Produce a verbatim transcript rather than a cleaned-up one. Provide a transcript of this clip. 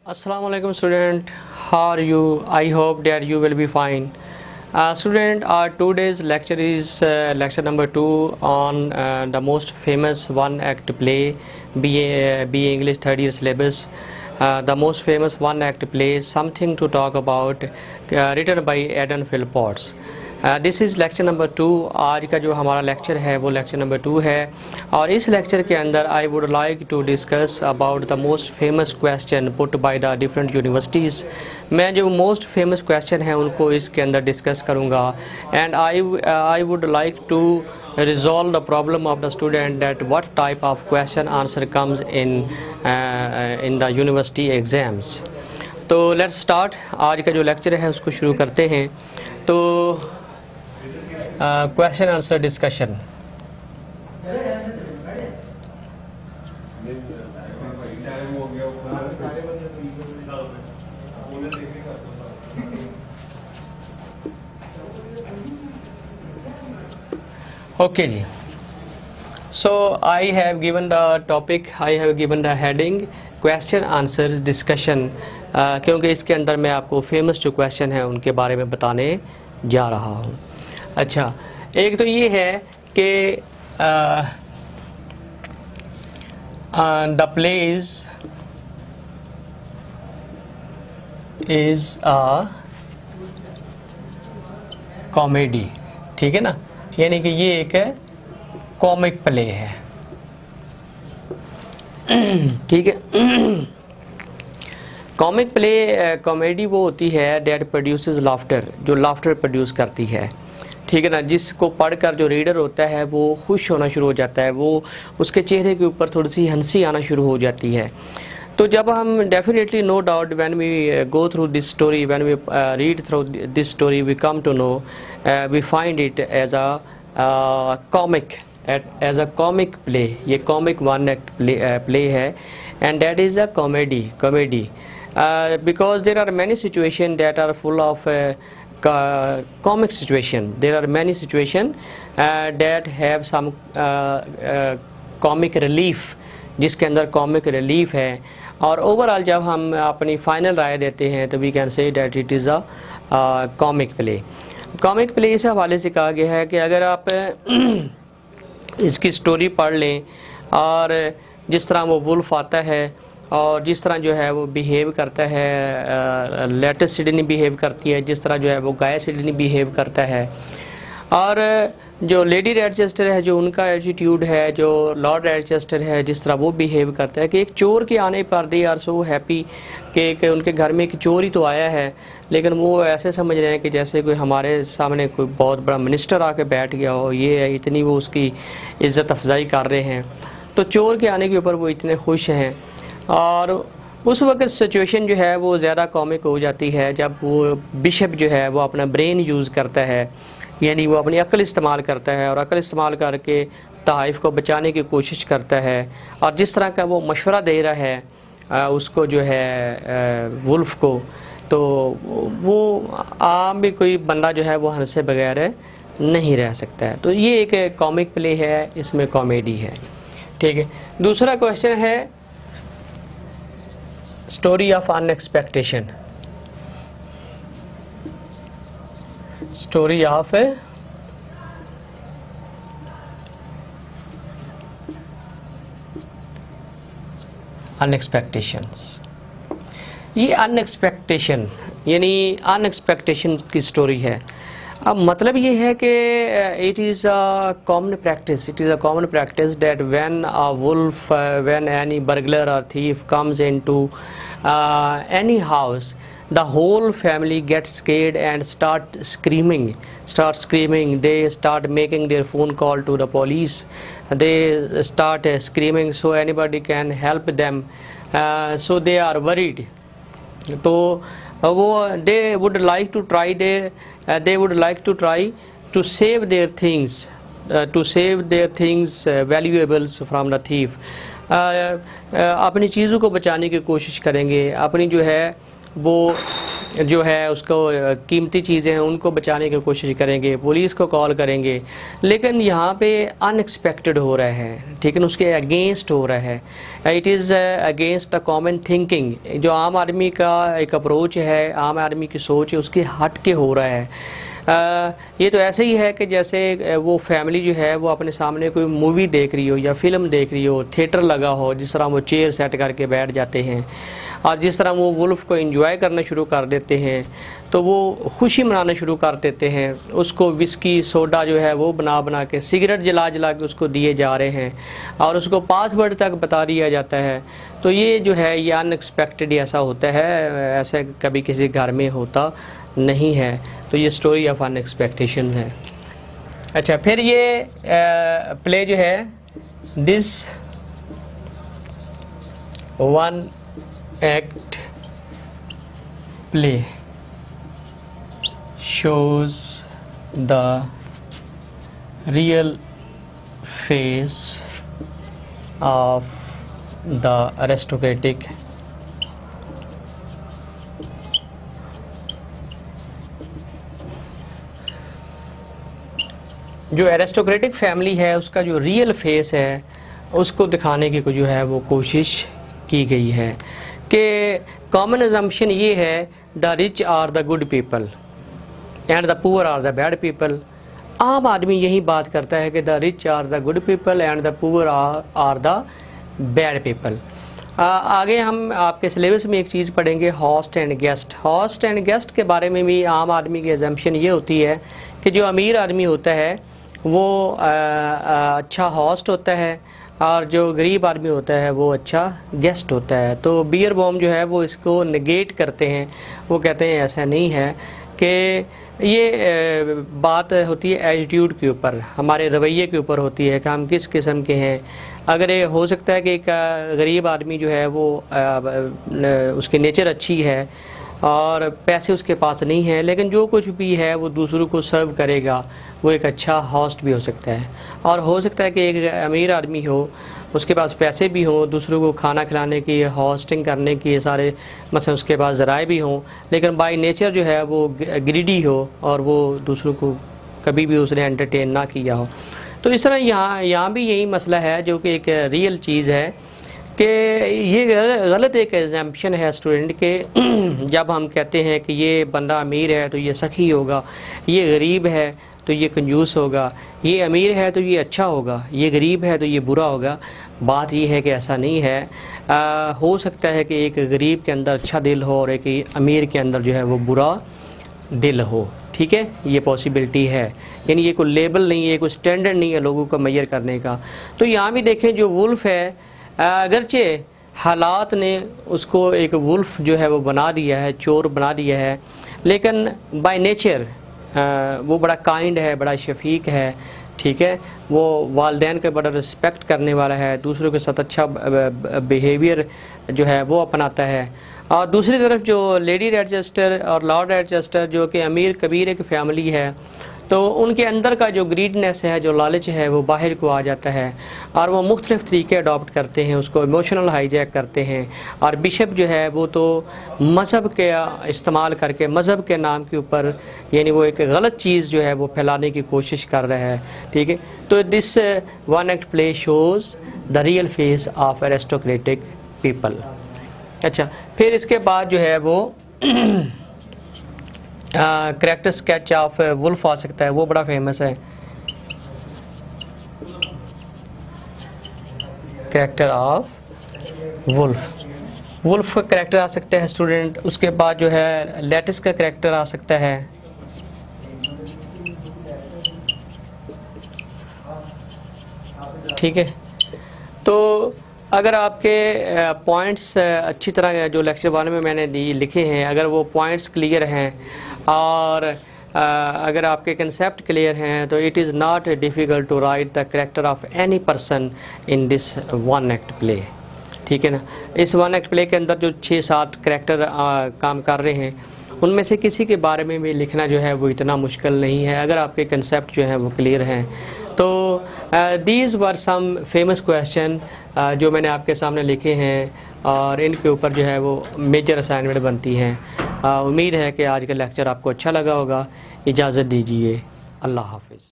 Assalamu alaikum student, how are you? I hope that you will be fine. Uh, student, our today's lecture is uh, lecture number two on uh, the most famous one act play, B A, B A English third year syllabus. Uh, the most famous one act play, something to talk about, uh, written by Eden Philpotts. This is lecture number two. आज का जो हमारा lecture है वो lecture number to है और इस lecture के अंदर I would like to discuss about the most famous question put by the different universities. मैं जो मोस्ट फेमस क्वेश्चन हैं उनको इसके अंदर डिस्कस करूँगा and I I would like to resolve the problem of the student that what type of question answer comes in uh, in the university exams. तो let's start। आज का जो lecture है उसको शुरू करते हैं। तो question answer discussion. Okay ji, so I have given the topic, I have given the heading question answer discussion, क्योंकि इसके अंदर मैं आपको फेमस जो क्वेश्चन हैं उनके बारे में बताने जा रहा हूँ। अच्छा, एक तो ये है कि the plays is a comedy, ठीक है ना, यानी कि ये एक कॉमिक प्ले है, ठीक है। कॉमिक प्ले कॉमेडी वो होती है डेट प्रोड्यूसेस लाफ्टर, जो लाफ्टर प्रोड्यूस करती है, ठीक है ना, जिसको पढ़कर जो रीडर होता है वो खुश होना शुरू हो जाता है, वो उसके चेहरे के ऊपर थोड़ी सी हंसी आना शुरू हो जाती है। तो जब हम definitely no doubt when we go through this story, when we read through this story, we come to know, we find it as a comic, as a comic play. ये कॉमिक वन एक्ट प्ले है and that is a comedy comedy because there are many situations that are full of uh, comic situation. There are many situations uh, that have some uh, uh, comic relief, जिसके अंदर comic relief है। और overall जब हम अपनी final राय देते हैं तो we can say that it is a comic play. Comic play इस हवाले से कहा गया है कि अगर आप इसकी स्टोरी पढ़ लें और जिस तरह वो वुल्फ आता है और जिस तरह जो है वो बिहेव करता है, लेटेस्ट सिडनी बिहेव करती है, जिस तरह जो है वो गाय सिडनी बिहेव करता है, और जो लेडी रेडचेस्टर है जो उनका एटीट्यूड है, जो लॉर्ड रेडचेस्टर है जिस तरह वो बिहेव करता है कि एक चोर के आने पर दे आर सो हैप्पी कि, कि उनके घर में एक चोर ही तो आया है, लेकिन वो ऐसे समझ रहे हैं कि जैसे कोई हमारे सामने कोई बहुत बड़ा मिनिस्टर आके बैठ गया हो, ये है, इतनी वो उसकी इज़्ज़त अफजाई कर रहे हैं। तो चोर के आने के ऊपर वो इतने खुश हैं और उस वक्त सिचुएशन जो है वो ज़्यादा कॉमिक हो जाती है जब वो बिशप जो है वो अपना ब्रेन यूज़ करता है, यानी वो अपनी अक्ल इस्तेमाल करता है और अक्ल इस्तेमाल करके तहाइफ को बचाने की कोशिश करता है। और जिस तरह का वो मशवरा दे रहा है आ, उसको जो है वुल्फ को, तो वो आम भी कोई बंदा जो है वो हंसे बगैर नहीं रह सकता है। तो ये एक कॉमिक प्ले है, इसमें कॉमेडी है, ठीक है। दूसरा क्वेश्चन है story of unexpectation, story of unexpectations. ये अनएक्सपेक्टेशन यानी अनएक्सपेक्टेशन की स्टोरी है। अब मतलब ये है कि it is a common practice, it is a common practice that when a wolf, when any burglar or thief comes into any house, the whole family gets scared and start screaming, start screaming. They start making their phone call to the police. They start uh, screaming so anybody can help them. Uh, so they are worried. तो वो they would like to try they uh, they would like to try to save their things, uh, to save their things uh, valuables from the thief. uh, uh, अपनी चीज़ों को बचाने की कोशिश करेंगे, अपनी जो है वो जो है उसको कीमती चीज़ें हैं उनको बचाने की कोशिश करेंगे, पुलिस को कॉल करेंगे, लेकिन यहाँ पे अनएक्सपेक्टेड हो रहा है, ठीक है, उसके अगेंस्ट हो रहा है। It is against the common thinking. जो आम आदमी का एक अप्रोच है, आम आदमी की सोच है, उसके हट के हो रहा है। आ, ये तो ऐसे ही है कि जैसे वो फैमिली जो है वो अपने सामने कोई मूवी देख रही हो या फिल्म देख रही हो, थिएटर लगा हो, जिस तरह वो चेयर सेट करके बैठ जाते हैं और जिस तरह वो वुल्फ को एंजॉय करना शुरू कर देते हैं, तो वो खुशी मनाना शुरू कर देते हैं। उसको विस्की सोडा जो है वो बना बना के, सिगरेट जला जला के उसको दिए जा रहे हैं और उसको पासवर्ड तक बता दिया जाता है। तो ये जो है ये अनएक्सपेक्टेड ऐसा होता है, ऐसे कभी किसी घर में होता नहीं है। तो ये स्टोरी ऑफ अनएक्सपेक्टेशन है। अच्छा, फिर ये प्ले जो है, this one act play shows the real face of the aristocratic जो एरिस्टोक्रेटिक फैमिली है उसका जो रियल फेस है उसको दिखाने की जो है वो कोशिश की गई है। कि कॉमन अजम्पशन ये है, the rich are the good people and the poor are the bad people. आम आदमी यही बात करता है कि the rich are the good people and the poor are the bad people. आगे हम आपके सिलेबस में एक चीज़ पढ़ेंगे, host and guest. Host and guest के बारे में भी आम आदमी की एजम्पशन ये होती है कि जो अमीर आदमी होता है वो आ, आ, अच्छा होस्ट होता है और जो गरीब आदमी होता है वो अच्छा गेस्ट होता है। तो बियर बॉम जो है वो इसको नेगेट करते हैं, वो कहते हैं ऐसा नहीं है, कि ये बात होती है एटीट्यूड के ऊपर, हमारे रवैये के ऊपर होती है कि हम किस किस्म के हैं। अगर ये हो सकता है कि एक गरीब आदमी जो है वो उसकी नेचर अच्छी है और पैसे उसके पास नहीं है, लेकिन जो कुछ भी है वो दूसरों को सर्व करेगा, वो एक अच्छा होस्ट भी हो सकता है। और हो सकता है कि एक अमीर आदमी हो, उसके पास पैसे भी हों, दूसरों को खाना खिलाने की, होस्टिंग करने की सारे मतलब उसके पास ज़राए भी हों, लेकिन बाय नेचर जो है वो ग्रीडी हो और वो दूसरों को कभी भी उसने एंटरटेन ना किया हो। तो इस तरह यहाँ यहाँ भी यही मसला है जो कि एक रियल चीज़ है कि ये गलत एक एग्जाम्पशन है स्टूडेंट के। जब हम कहते हैं कि ये बंदा अमीर है तो ये सखी होगा, ये गरीब है तो ये कंजूस होगा, ये अमीर है तो ये अच्छा होगा, ये गरीब है तो ये बुरा होगा। बात ये है कि ऐसा नहीं है। आ, हो सकता है कि एक गरीब के अंदर अच्छा दिल हो और एक अमीर के अंदर जो है वो बुरा दिल हो, ठीक है, ये पॉसिबिलिटी है। यानी ये कोई लेबल नहीं है, कोई स्टैंडर्ड नहीं है लोगों को मेजर करने का। तो यहाँ भी देखें, जो वुल्फ है, अगरचे हालात ने उसको एक वुल्फ जो है वो बना दिया है, चोर बना दिया है, लेकिन बाय नेचर वो बड़ा काइंड है, बड़ा शफीक है, ठीक है, वो वालिदैन का बड़ा रिस्पेक्ट करने वाला है, दूसरों के साथ अच्छा बिहेवियर जो है वो अपनाता है। और दूसरी तरफ जो लेडी रेडचेस्टर और लॉर्ड रेडचेस्टर जो कि अमीर कबीर एक फैमिली है, तो उनके अंदर का जो ग्रीडनेस है, जो लालच है, वो बाहर को आ जाता है और वो मुख्तलिफ़ तरीके अडॉप्ट करते हैं, उसको इमोशनल हाईजैक करते हैं। और बिशप जो है वो तो मज़हब के इस्तेमाल करके, मज़हब के नाम के ऊपर, यानी वो एक गलत चीज़ जो है वो फैलाने की कोशिश कर रहा है, ठीक है। तो this one act play shows the real face of aristocratic people. अच्छा, फिर इसके बाद जो है वो करेक्टर स्केच ऑफ वुल्फ आ सकता है, वो बड़ा फेमस है, करेक्टर ऑफ वुल्फ। वुल्फ का करेक्टर आ सकता है स्टूडेंट। उसके बाद जो है लेटिस का करेक्टर आ सकता है, ठीक है। तो अगर आपके पॉइंट्स अच्छी तरह जो लेक्चर वन में मैंने लिखे हैं, अगर वो पॉइंट्स क्लियर हैं और अगर आपके कंसेप्ट क्लियर हैं, तो it is not difficult to write the character of any person in this one act play, ठीक है ना। इस वन एक्ट प्ले के अंदर जो छः सात करेक्टर काम कर रहे हैं उनमें से किसी के बारे में भी लिखना जो है वो इतना मुश्किल नहीं है अगर आपके कंसेप्ट जो हैं वो क्लियर हैं। तो these were some famous question जो मैंने आपके सामने लिखे हैं और इनके ऊपर जो है वो मेजर असाइनमेंट बनती हैं। उम्मीद है कि आज का लेक्चर आपको अच्छा लगा होगा। इजाज़त दीजिए, अल्लाह हाफ़िज़।